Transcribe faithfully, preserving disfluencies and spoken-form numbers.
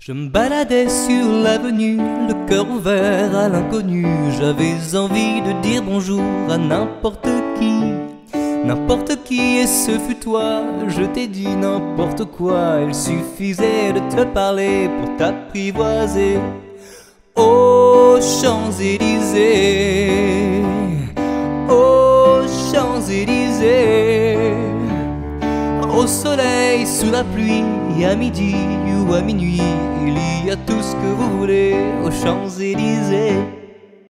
Je me baladais sur l'avenue, le cœur ouvert à l'inconnu. J'avais envie de dire bonjour à n'importe qui, n'importe qui, et ce fut toi. Je t'ai dit n'importe quoi, il suffisait de te parler pour t'apprivoiser. Aux Champs-Élysées, aux Champs-Élysées, au soleil, sous la pluie, à midi ou à minuit, il y a tout ce que vous voulez aux Champs-Élysées.